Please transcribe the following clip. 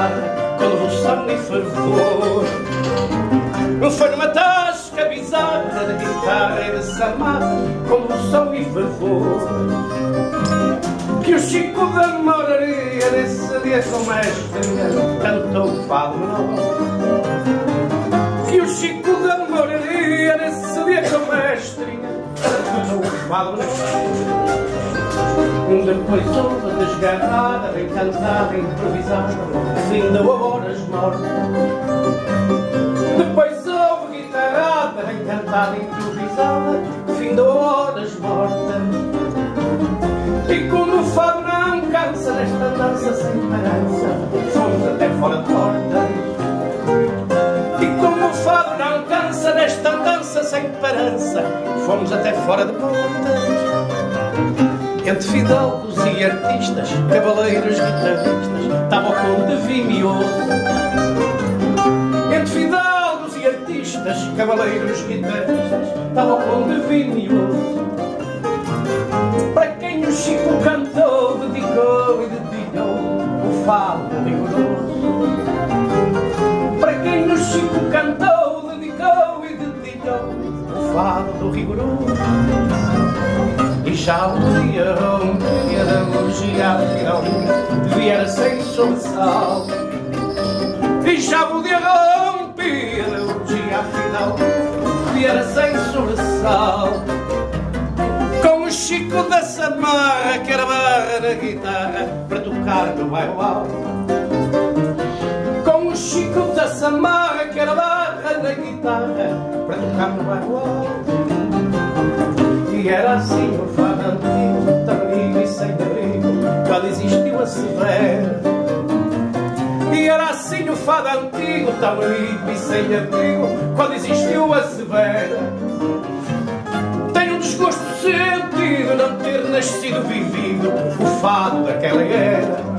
guitarra com devoção e fervor. Foi numa tasca bizarra de guitarra e de samarra com devoção e fervor que o Chico da Moraria nesse dia com mestria cantou o fado menor. Que o Chico da Moraria nesse dia com mestria cantou o fado menor. Depois houve a desgarrada, bem cantada, improvisada, ainda a horas mortas. Depois houve guitarrada, bem cantada, improvisada, fim de horas mortas. E como o fado não cansa nesta dança sem parança, fomos até fora de portas. E como o fado não cansa nesta dança sem parança, fomos até fora de portas. Entre fidalgos e artistas, cavaleiros guitarristas, estava o conde vimioso. Entre fidalgos e artistas, cavaleiros guitarristas, estava o conde vimioso. Para quem o Chico cantou, dedicou e dedicou o fado rigoroso. Para quem o Chico cantou, dedicou e dedicou o fado rigoroso. E já o dia rompia da orgia finalmente viera sem sobressalto. E já o dia rompia da orgia finalmente viera sem sobressalto. Com o Chico da Samarra que era barra na guitarra para tocar no bairro alto. Com o Chico da Samarra que era barra na guitarra para tocar no bairro alto. E era assim o fado antigo, tão amigo e sem abrigo, quando existiu a severa. E era assim o fado antigo, tão amigo e sem abrigo, quando existiu a severa. Tenho um desgosto sentido não ter nascido vivido o fado daquela era.